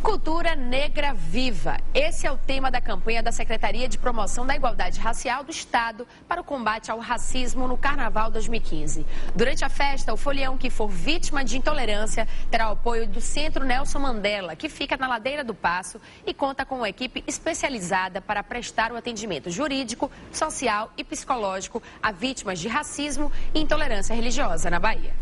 Cultura Negra Viva. Esse é o tema da campanha da Secretaria de Promoção da Igualdade Racial do Estado para o combate ao racismo no Carnaval 2015. Durante a festa, o folião que for vítima de intolerância terá o apoio do Centro Nelson Mandela, que fica na Ladeira do Paço e conta com uma equipe especializada para prestar o atendimento jurídico, social e psicológico a vítimas de racismo e intolerância religiosa na Bahia.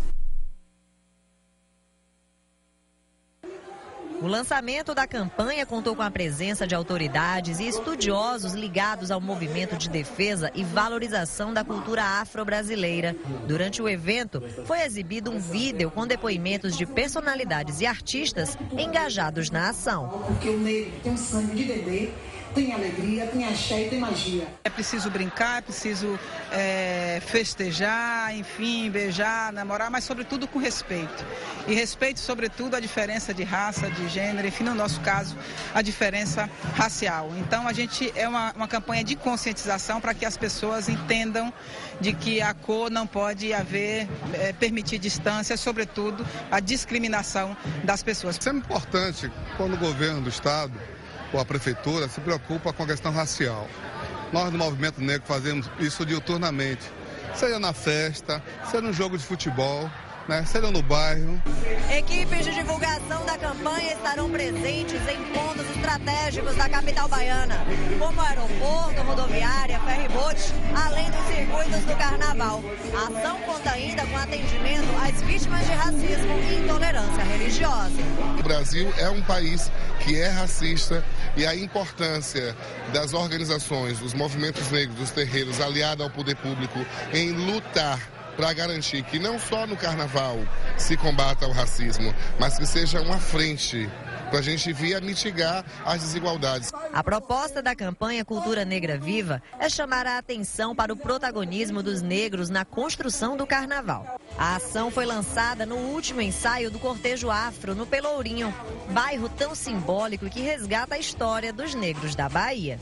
O lançamento da campanha contou com a presença de autoridades e estudiosos ligados ao movimento de defesa e valorização da cultura afro-brasileira. Durante o evento, foi exibido um vídeo com depoimentos de personalidades e artistas engajados na ação. Porque o negro tem um sangue de bebê, tem alegria, tem axé e tem magia. É preciso brincar, é preciso festejar, enfim, beijar, namorar, mas sobretudo com respeito. E respeito, sobretudo, a diferença de raça, de gênero, enfim, no nosso caso, a diferença racial. Então, a gente é uma campanha de conscientização para que as pessoas entendam de que a cor não pode permitir distância, sobretudo a discriminação das pessoas. Isso é importante quando o governo do Estado ou a prefeitura se preocupa com a questão racial. Nós do Movimento Negro fazemos isso diuturnamente, seja na festa, seja no jogo de futebol, seja no bairro. Equipes de divulgação da campanha estarão presentes em pontos estratégicos da capital baiana, como aeroporto, rodoviária, ferryboat, além dos circuitos do carnaval. A ação conta ainda com atendimento às vítimas de racismo e intolerância religiosa. O Brasil é um país que é racista e a importância das organizações, dos movimentos negros, dos terreiros, aliada ao poder público, em lutar para garantir que não só no carnaval se combata o racismo, mas que seja uma frente para a gente vir a mitigar as desigualdades. A proposta da campanha Cultura Negra Viva é chamar a atenção para o protagonismo dos negros na construção do carnaval. A ação foi lançada no último ensaio do Cortejo Afro, no Pelourinho, bairro tão simbólico que resgata a história dos negros da Bahia.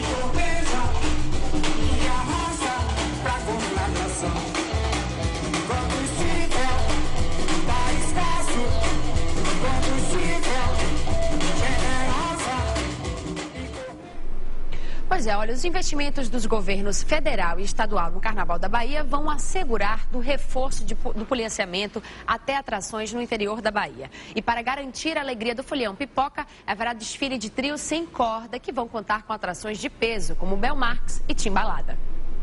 Pois é, olha, os investimentos dos governos federal e estadual no Carnaval da Bahia vão assegurar do reforço do policiamento até atrações no interior da Bahia. E para garantir a alegria do folião Pipoca, haverá desfile de trios sem corda que vão contar com atrações de peso, como Bel Marques e Timbalada.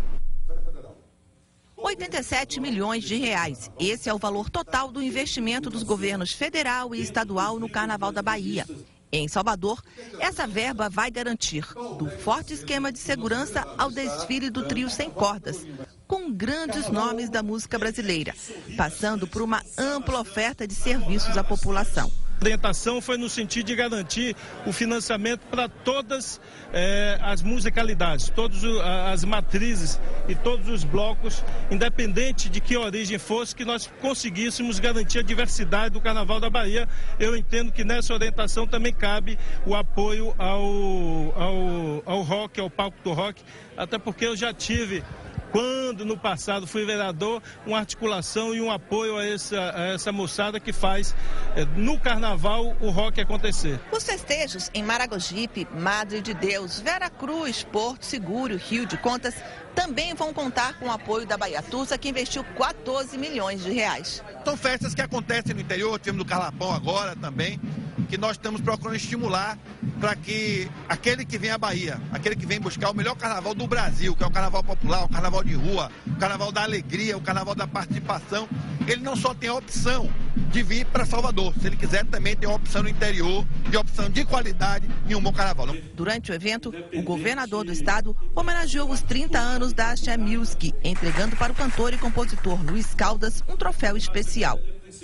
87 milhões de reais. Esse é o valor total do investimento dos governos federal e estadual no Carnaval da Bahia. Em Salvador, essa verba vai garantir do forte esquema de segurança ao desfile do trio sem cordas, com grandes nomes da música brasileira, passando por uma ampla oferta de serviços à população. A orientação foi no sentido de garantir o financiamento para todas as musicalidades, todas as matrizes e todos os blocos, independente de que origem fosse, que nós conseguíssemos garantir a diversidade do Carnaval da Bahia. Eu entendo que nessa orientação também cabe o apoio ao rock, ao palco do rock, até porque eu já tive, quando no passado fui vereador, uma articulação e um apoio a essa moçada que faz no carnaval o rock acontecer. Os festejos em Maragogipe, Madre de Deus, Vera Cruz, Porto Seguro, Rio de Contas também vão contar com o apoio da Baiatusa, que investiu 14 milhões de reais. São festas que acontecem no interior, temos no Calapão agora também, que nós estamos procurando estimular para que aquele que vem à Bahia, aquele que vem buscar o melhor carnaval do Brasil, que é o carnaval popular, o carnaval de rua, o carnaval da alegria, o carnaval da participação, ele não só tem a opção de vir para Salvador, se ele quiser também tem uma opção no interior, de opção de qualidade e um bom carnaval. Durante o evento, o governador do estado homenageou os 30 anos da Axé Music, entregando para o cantor e compositor Luiz Caldas um troféu especial.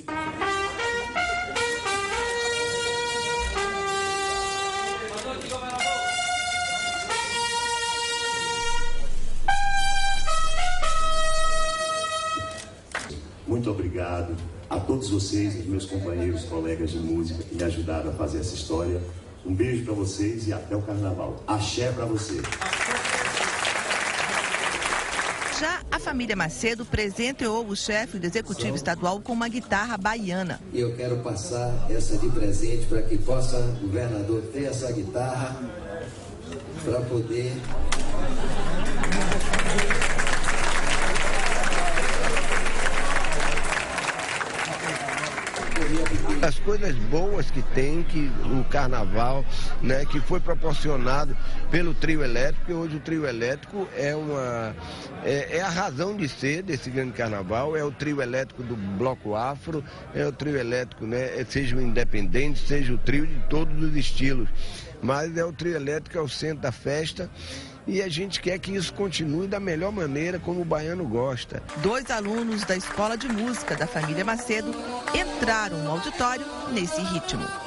Muito obrigado a todos vocês, os meus companheiros, colegas de música que me ajudaram a fazer essa história. Um beijo para vocês e até o carnaval. Axé para vocês. Já a família Macedo presenteou o chefe do Executivo Estadual com uma guitarra baiana. E eu quero passar essa de presente para que possa o governador ter essa guitarra para poder... As coisas boas que tem, que o carnaval, né, que foi proporcionado pelo trio elétrico, e hoje o trio elétrico é a razão de ser desse grande carnaval, é o trio elétrico do Bloco Afro, é o trio elétrico, né, seja o independente, seja o trio de todos os estilos, mas é o trio elétrico que é o centro da festa. E a gente quer que isso continue da melhor maneira, como o baiano gosta. 2 alunos da Escola de Música da família Macedo entraram no auditório nesse ritmo.